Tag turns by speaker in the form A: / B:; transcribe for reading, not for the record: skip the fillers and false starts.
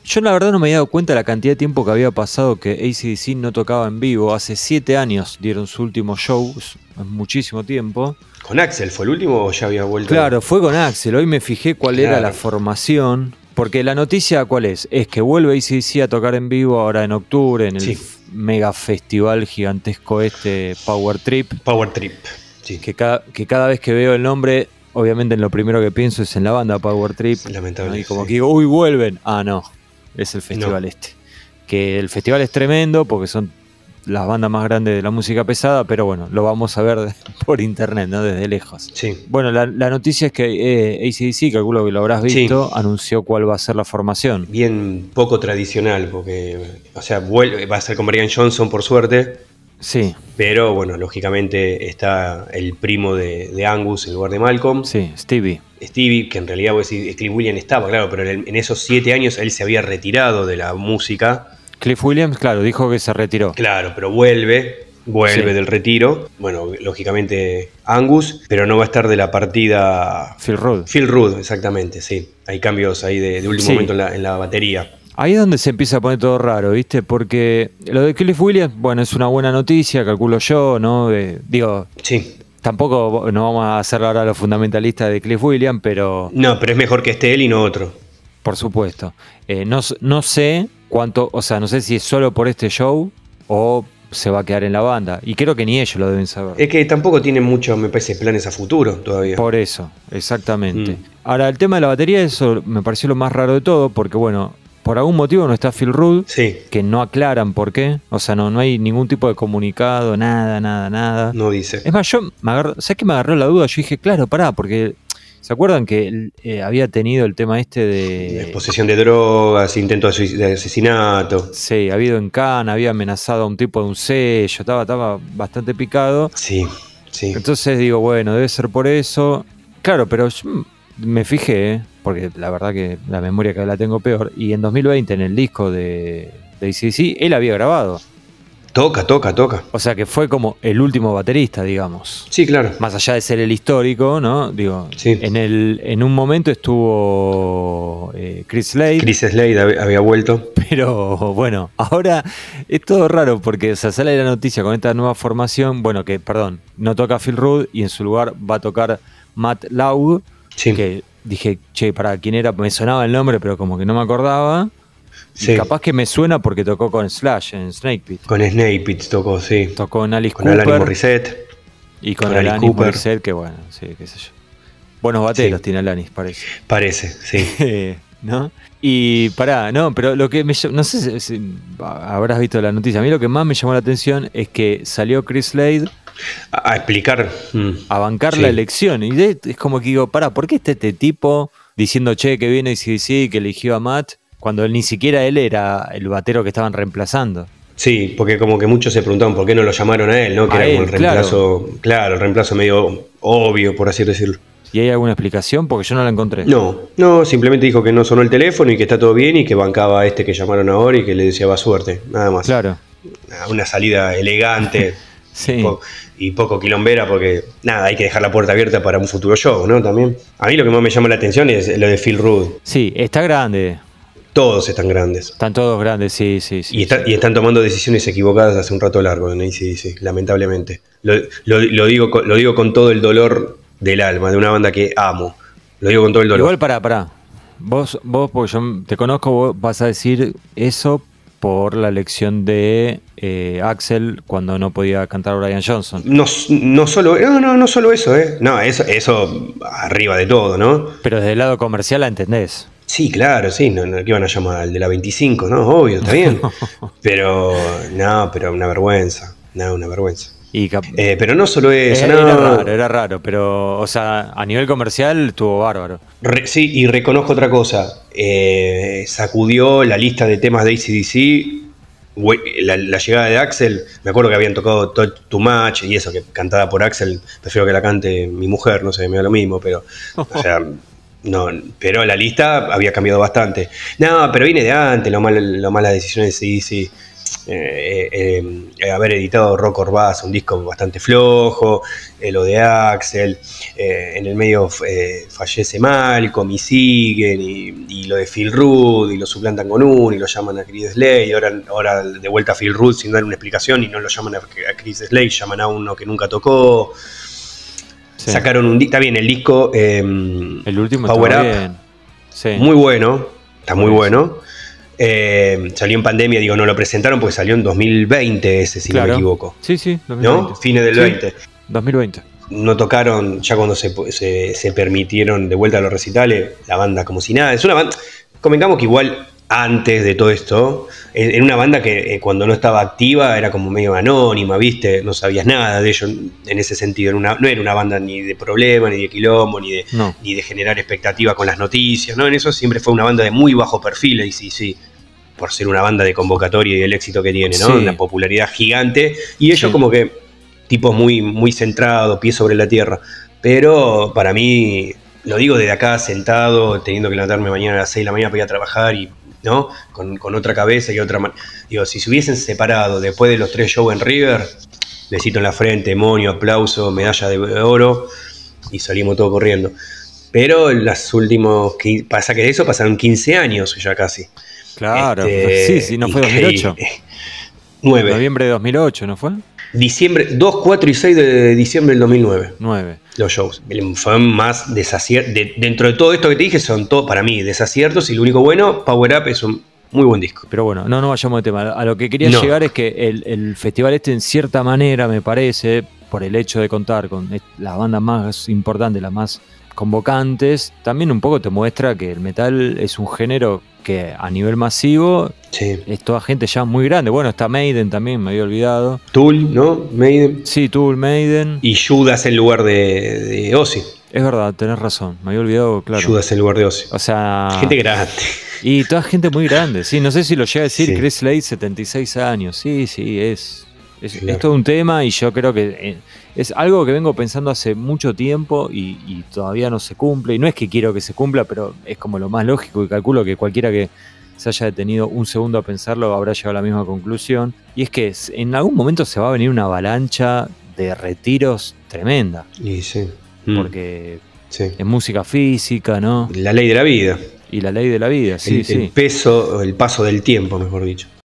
A: Yo la verdad no me había dado cuenta de la cantidad de tiempo que había pasado que AC/DC no tocaba en vivo. Hace 7 años dieron su último show, es muchísimo tiempo.
B: ¿Con Axel fue el último o ya había vuelto?
A: Claro, fue con Axel. Hoy me fijé cuál era la formación. Porque la noticia, ¿cuál es? Es que vuelve AC/DC a tocar en vivo ahora en octubre en el mega festival gigantesco Power Trip.
B: Power Trip, sí.
A: Que cada vez que veo el nombre, obviamente en lo primero que pienso es en la banda Power Trip.
B: Lamentable.
A: Y como que digo, uy, vuelven. Ah, no. Es el festival Que el festival es tremendo porque son las bandas más grandes de la música pesada, pero bueno, lo vamos a ver por internet, ¿no? Desde lejos.
B: Sí.
A: Bueno, la noticia es que AC/DC, calculo que lo habrás visto, anunció cuál va a ser la formación.
B: Bien poco tradicional, porque, o sea, va a ser con Brian Johnson, por suerte.
A: Sí.
B: Pero bueno, lógicamente está el primo de Angus en lugar de Malcolm.
A: Sí, Stevie,
B: que en realidad Cliff Williams estaba, claro, pero en esos 7 años él se había retirado de la música.
A: Cliff Williams, claro, dijo que se retiró.
B: Claro, pero vuelve del retiro. Bueno, lógicamente Angus, pero no va a estar de la partida
A: Phil Rudd.
B: Phil Rudd, exactamente, sí. Hay cambios ahí de último momento en la batería.
A: Ahí es donde se empieza a poner todo raro, ¿viste? Porque lo de Cliff Williams, bueno, es una buena noticia, calculo yo, ¿no?
B: Sí.
A: Tampoco no vamos a hacer ahora los fundamentalistas de Cliff Williams, pero...
B: No, pero es mejor que esté él y no otro.
A: Por supuesto. No sé cuánto, o sea, no sé si es solo por este show o se va a quedar en la banda. Y creo que ni ellos lo deben saber.
B: Es que tampoco tienen muchos, me parece, planes a futuro todavía.
A: Por eso, exactamente. Ahora, el tema de la batería, eso me pareció lo más raro de todo, porque bueno... Por algún motivo no está Phil Rudd, que no aclaran por qué. O sea, no hay ningún tipo de comunicado, nada.
B: No dice.
A: Es más, ¿sabes qué me agarró la duda? Yo dije, claro, pará, porque ¿se acuerdan que él había tenido el tema de...
B: posesión de drogas, intento de asesinato.
A: Sí, había ido en Cannes, había amenazado a un tipo de un sello, estaba bastante picado.
B: Sí.
A: Entonces digo, bueno, debe ser por eso. Claro, pero yo me fijé, porque la verdad que la memoria cada vez la tengo peor, y en 2020 en el disco de AC/DC él había grabado.
B: Toca.
A: O sea que fue como el último baterista, digamos.
B: Sí, claro.
A: Más allá de ser el histórico, ¿no? Digo, en un momento estuvo Chris Slade.
B: Chris Slade había vuelto.
A: Pero bueno, ahora es todo raro porque sale la noticia con esta nueva formación, no toca Phil Rudd y en su lugar va a tocar Matt Laug. Que dije, para ¿quién era? Me sonaba el nombre, pero como que no me acordaba. Y capaz que me suena porque tocó con Slash en Snake Pit.
B: Con Snake Pit tocó, sí.
A: Tocó con Alice Cooper.
B: Alanis Morissette.
A: Y con Alanis Morissette, que bueno, sí, qué sé yo. Buenos bateros tiene Alanis, parece.
B: Parece, sí.
A: ¿No? Y pero lo que no sé si habrás visto la noticia. A mí lo que más me llamó la atención es que salió Chris Slade
B: a explicar,
A: a bancar la elección. Y es como que digo, ¿por qué está este tipo diciendo, que viene y que eligió a Matt, cuando él ni siquiera él era el batero que estaban reemplazando?
B: Sí, porque como que muchos se preguntaban por qué no lo llamaron a él, ¿no? Que era como el reemplazo, el reemplazo medio obvio, por así decirlo.
A: ¿Y hay alguna explicación? Porque yo no la encontré.
B: No, simplemente dijo que no sonó el teléfono y que está todo bien y que bancaba a este que llamaron ahora y que le deseaba suerte, nada más.
A: Claro.
B: Una salida elegante.
A: Sí.
B: Y poco quilombera porque, hay que dejar la puerta abierta para un futuro show, ¿no? También. A mí lo que más me llama la atención es lo de Phil Rudd.
A: Sí, está grande.
B: Todos están grandes.
A: Están todos grandes, sí.
B: Y están tomando decisiones equivocadas hace un rato largo, sí, lamentablemente. Lo digo con todo el dolor del alma, de una banda que amo. Lo digo con todo el dolor.
A: Igual, pará. Vos, porque yo te conozco, vos vas a decir eso por la elección de Axel cuando no podía cantar Brian Johnson.
B: No solo eso, No, eso arriba de todo, ¿no?
A: Pero desde el lado comercial la entendés.
B: Sí, claro, sí, no, que iban a llamar al de la 25, ¿no? Obvio, está bien. pero una vergüenza, una vergüenza. Pero no solo eso,
A: Era raro, pero, o sea, a nivel comercial estuvo bárbaro.
B: Sí, y reconozco otra cosa, sacudió la lista de temas de AC/DC, la llegada de Axel, me acuerdo que habían tocado Too Much y eso, que cantada por Axel, prefiero que la cante mi mujer, no sé, me da lo mismo, pero, o sea... No, pero la lista había cambiado bastante. No, pero viene de antes, lo malas decisiones de AC/DC. haber editado Rock Orbaz, un disco bastante flojo, lo de Axel, en el medio fallece Malcolm y siguen, y lo de Phil Rudd, y lo suplantan con uno, y lo llaman a Chris Slade, y ahora de vuelta a Phil Rudd sin dar una explicación, y no lo llaman a Chris Slade, llaman a uno que nunca tocó. Sí. Sacaron un disco, está bien, el disco
A: el último
B: Power Up,
A: bien. Sí.
B: Muy bueno, está muy bueno. Salió en pandemia, digo, no lo presentaron porque salió en 2020 ese, si no me equivoco.
A: Sí, 2020.
B: ¿No? Fines del 20.
A: 2020.
B: No tocaron, ya cuando se permitieron de vuelta a los recitales, la banda como si nada. Es una banda, convengamos que igual antes de todo esto, era una banda que cuando no estaba activa era como medio anónima, ¿viste? No sabías nada de ellos en ese sentido. No era una banda ni de problema, ni de quilombo, ni de generar expectativa con las noticias, ¿no? En eso siempre fue una banda de muy bajo perfil, y sí, por ser una banda de convocatoria y el éxito que tiene, ¿no? Sí. Una popularidad gigante. Y ellos como que, tipos muy, muy centrados, pies sobre la tierra. Pero para mí, lo digo desde acá, sentado, teniendo que levantarme mañana a las 6 de la mañana para ir a trabajar y... ¿no? Con otra cabeza y otra mano. Digo, si se hubiesen separado después de los 3 shows en River, besito en la frente, monio, aplauso, medalla de oro, y salimos todos corriendo. Pero en los últimos, pasa que de eso pasaron 15 años ya casi.
A: Claro, sí, ¿no fue 2008?
B: 9.
A: Noviembre de 2008, ¿no fue?
B: Diciembre, 2, 4 y 6 de diciembre del 2009.
A: 9.
B: Los shows. Fue más desaciertos. Dentro de todo esto que te dije, son todos para mí desaciertos. Y lo único bueno, Power Up es un muy buen disco.
A: Pero bueno, no vayamos de tema. A lo que quería llegar es que el festival en cierta manera, me parece, por el hecho de contar con las bandas más importantes, las más convocantes, también un poco te muestra que el metal es un género que a nivel masivo es toda gente ya muy grande. Bueno, está Maiden también, me había olvidado.
B: Tool, ¿no? Maiden.
A: Sí, Tool, Maiden.
B: Y Judas en lugar de Ozzy.
A: Es verdad, tenés razón, me había olvidado, claro.
B: Judas en lugar de Ozzy.
A: O sea...
B: gente grande.
A: Y toda gente muy grande, sí. No sé si lo llega a decir Chris Slade, 76 años. Sí, es todo un tema, y yo creo que es algo que vengo pensando hace mucho tiempo y todavía no se cumple. Y no es que quiero que se cumpla, pero es como lo más lógico, y calculo que cualquiera que se haya detenido un segundo a pensarlo habrá llegado a la misma conclusión. Y es que en algún momento se va a venir una avalancha de retiros tremenda.
B: Y sí.
A: Porque es música física, ¿no?
B: La ley de la vida.
A: Y la ley de la vida, sí.
B: El peso, el paso del tiempo, mejor dicho.